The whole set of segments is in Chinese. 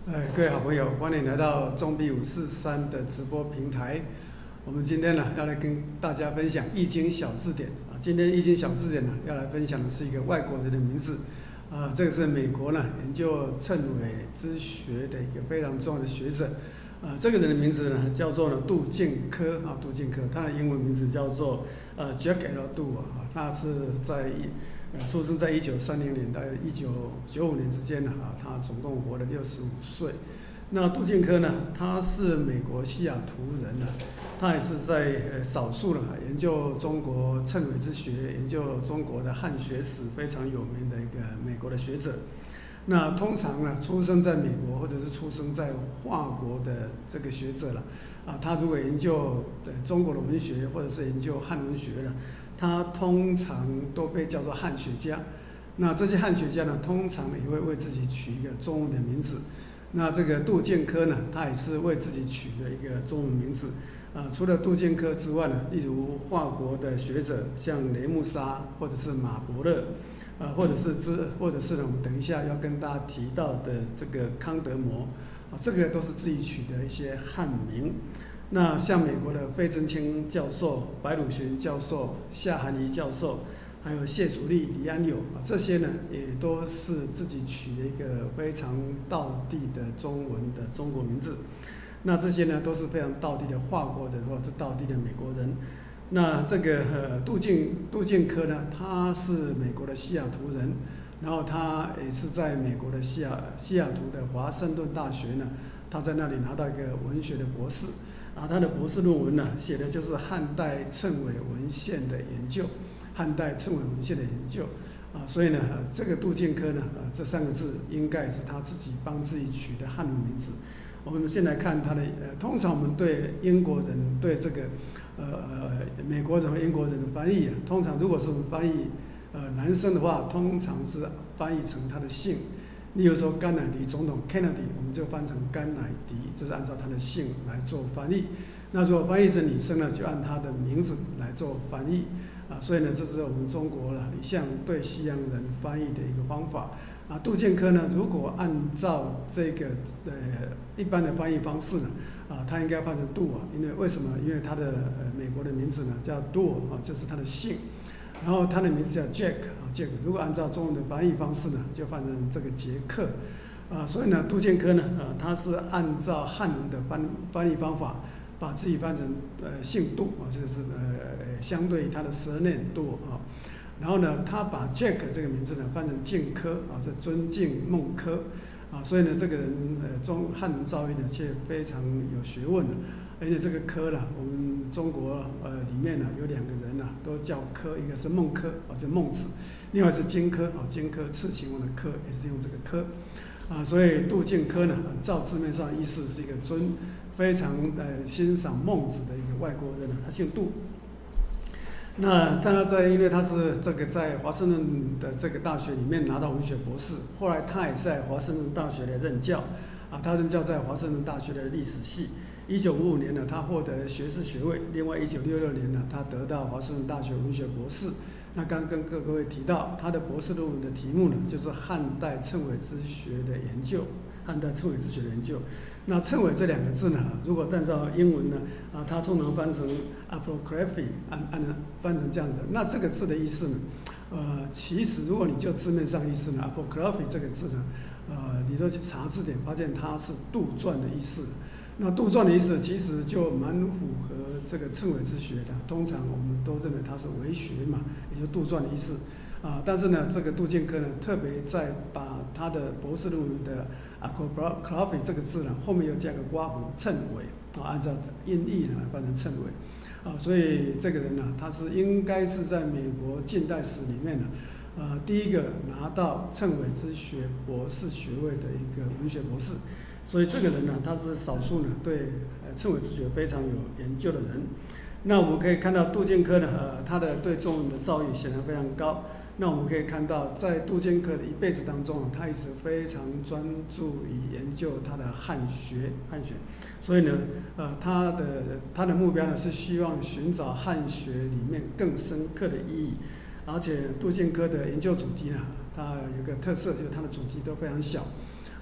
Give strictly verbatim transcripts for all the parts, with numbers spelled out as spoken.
呃，各位好朋友，欢迎来到中币五四三的直播平台。我们今天呢，要来跟大家分享《易经小字典》啊。今天《易经小字典》呢，要来分享的是一个外国人的名字啊，这个是美国呢研究谶纬之学的一个非常重要的学者啊。这个人的名字呢，叫做呢杜建科啊，杜建科，他的英文名字叫做呃 Jack L. Du 啊，他是在一。呃，出生在一九三零年到一九九五年之间呢，啊，他总共活了六十五岁。那杜建科呢，他是美国西雅图人呢，他也是在呃少数呢研究中国谶纬之学、研究中国的汉学史非常有名的一个美国的学者。那通常呢，出生在美国或者是出生在华国的这个学者了，啊，他如果研究对中国的文学或者是研究汉文学呢，他通常都被叫做汉学家。那这些汉学家呢，通常也会为自己取一个中文的名字。那这个杜建科呢，他也是为自己取的一个中文名字。啊，除了杜建科之外呢，例如法国的学者像雷穆沙或者是马伯乐，啊，或者是之或者是呢，我们等一下要跟大家提到的这个康德摩，啊，这个都是自己取的一些汉名。那像美国的费正清教授、白鲁玄教授、夏涵仪教授，还有谢楚丽、李安友啊，这些呢也都是自己取了一个非常道地的中文的中国名字。那这些呢都是非常道地的法国人或者是道地的美国人。那这个呃杜建杜建科呢，他是美国的西雅图人，然后他也是在美国的西雅西雅图的华盛顿大学呢，他在那里拿到一个文学的博士。啊，他的博士论文呢，写的就是汉代谶纬文献的研究，汉代谶纬文献的研究，啊，所以呢，呃、这个杜建科呢，呃，这三个字应该是他自己帮自己取的汉文名字。我们先来看他的，呃，通常我们对英国人对这个，呃呃，美国人和英国人的翻译啊，通常如果是我们翻译，呃，男生的话，通常是翻译成他的姓。例如说甘乃迪总统 Kennedy， 我们就翻成甘乃迪，这是按照他的姓来做翻译。那如果翻译成女生呢，就按他的名字来做翻译啊。所以呢，这是我们中国了一向对西洋人翻译的一个方法啊。杜建科呢，如果按照这个呃一般的翻译方式呢，啊，他应该翻成杜啊，因为为什么？因为他的呃美国的名字呢叫杜啊，这是他的姓。然后他的名字叫 Jack 啊 ，Jack。如果按照中文的翻译方式呢，就翻成这个杰克，啊，所以呢，杜建科呢，呃，他是按照汉文的翻翻译方法，把自己翻成呃姓杜啊，这是呃相对于他的 surname 杜啊。然后呢，他把 Jack 这个名字呢翻成敬科啊，是尊敬孟轲啊，所以呢，这个人呃中汉文造诣呢却非常有学问的。而且这个科呢，我们中国呃里面呢有两个人呢都叫科，一个是孟轲啊，叫孟子，另外是荆轲啊，荆轲刺秦王的轲也是用这个科啊，所以杜建科呢，照字面上意思是一个尊非常呃欣赏孟子的一个外国人呢，他姓杜。那他在因为他是这个在华盛顿的这个大学里面拿到文学博士，后来他也在华盛顿大学的任教啊，他任教在华盛顿大学的历史系。一九五五年呢，他获得学士学位。另外，一九六六年呢，他得到华盛顿大学文学博士。那刚跟各位提到，他的博士论文的题目呢，就是汉代谶纬之学的研究。汉代谶纬之学的研究。那谶纬这两个字呢，如果按照英文呢，啊，它通常翻成 apocryphy， 按按翻成这样子。那这个字的意思呢，呃，其实如果你就字面上意思呢 ，apocryphy 这个字呢，呃，你都去查字典，发现它是杜撰的意思。那杜撰的意思其实就蛮符合这个谶纬之学的，通常我们都认为它是伪学嘛，也就杜撰的意思啊。但是呢，这个杜建科呢，特别在把他的博士论文的 apocryphy 这个字呢，后面又加个括弧谶纬啊，按照音译呢翻成谶纬啊。所以这个人呢，他是应该是在美国近代史里面呢，呃，第一个拿到谶纬之学博士学位的一个文学博士。所以这个人呢，他是少数呢对呃谶纬之学非常有研究的人。那我们可以看到杜建科呢，呃，他的对中文的造诣显然非常高。那我们可以看到，在杜建科的一辈子当中，他一直非常专注于研究他的汉学，汉学。所以呢，呃，他的他的目标呢是希望寻找汉学里面更深刻的意义。而且杜建科的研究主题呢，它有个特色，就是它的主题都非常小。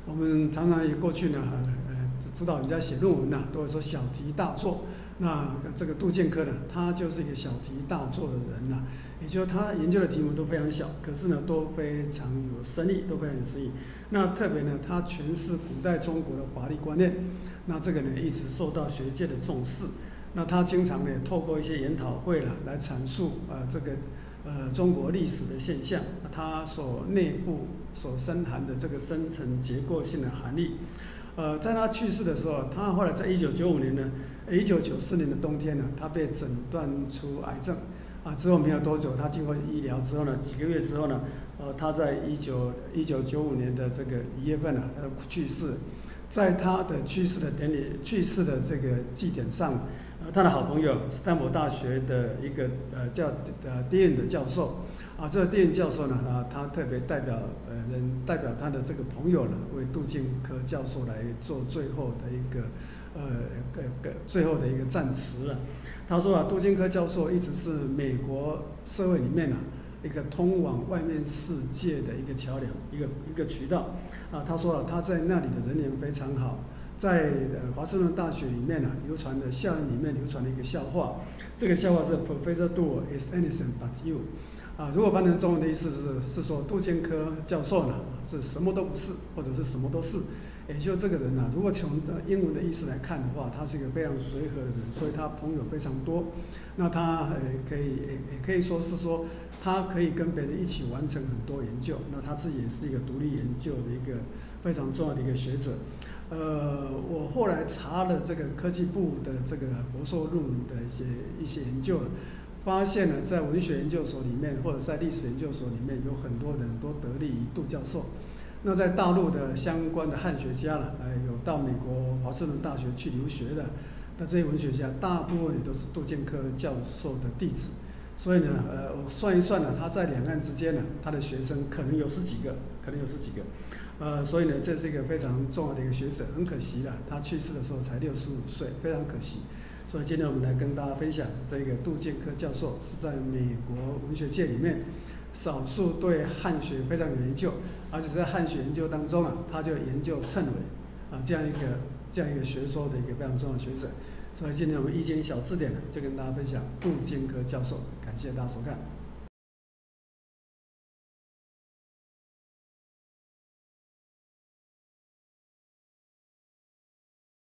我们常常也过去呢，呃，知道人家写论文呐、啊，都会说小题大做。那这个杜建科呢，他就是一个小题大做的人呐、啊，也就是他研究的题目都非常小，可是呢都非常有深意，都非常有深意。那特别呢，他诠释古代中国的华丽观念，那这个呢一直受到学界的重视。那他经常呢透过一些研讨会啦来阐述呃这个呃中国历史的现象，它所内部所深含的这个深层结构性的含义。呃，在他去世的时候，他后来在一九九五年呢，一九九四年的冬天呢，他被诊断出癌症，啊，之后没有多久，他经过医疗之后呢，几个月之后呢，呃，他在一九一九九五年的这个一月份呢，他去世，在他的去世的典礼、去世的这个祭典上，呃，他的好朋友斯坦福大学的一个呃叫呃迪恩的教授。啊，这个电影教授呢，啊，他特别代表呃人代表他的这个朋友呢，为杜建科教授来做最后的一个呃个个最后的一个赞词了。他说啊，杜建科教授一直是美国社会里面啊一个通往外面世界的一个桥梁，一个一个渠道。啊，他说了，他在那里的人缘非常好。在呃华盛顿大学里面呢、啊，流传的校园里面流传的一个笑话，这个笑话是 Professor Duo is anything but you。啊，如果翻成中文的意思是是说杜建科教授呢是什么都不是，或者是什么都是，也就这个人呢、啊，如果从英文的意思来看的话，他是一个非常随和的人，所以他朋友非常多。那他呃可以也也可以说是说，他可以跟别人一起完成很多研究。那他自己也是一个独立研究的一个非常重要的一个学者。呃，我后来查了这个科技部的这个博硕论文的一些一些研究了。发现了，在文学研究所里面，或者在历史研究所里面，有很多人都得力于杜教授。那在大陆的相关的汉学家了，呃，有到美国华盛顿大学去留学的，那这些文学家大部分也都是杜建科教授的弟子。所以呢，呃，我算一算呢，他在两岸之间呢，他的学生可能有十几个，可能有十几个。呃，所以呢，这是一个非常重要的一个学者。很可惜了，他去世的时候才六十五岁，非常可惜。所以今天我们来跟大家分享，这个杜建科教授是在美国文学界里面少数对汉学非常有研究，而且在汉学研究当中啊，他就研究谶纬啊这样一个这样一个学说的一个非常重要的学者。所以今天我们易经小字典呢，就跟大家分享杜建科教授，感谢大家收看。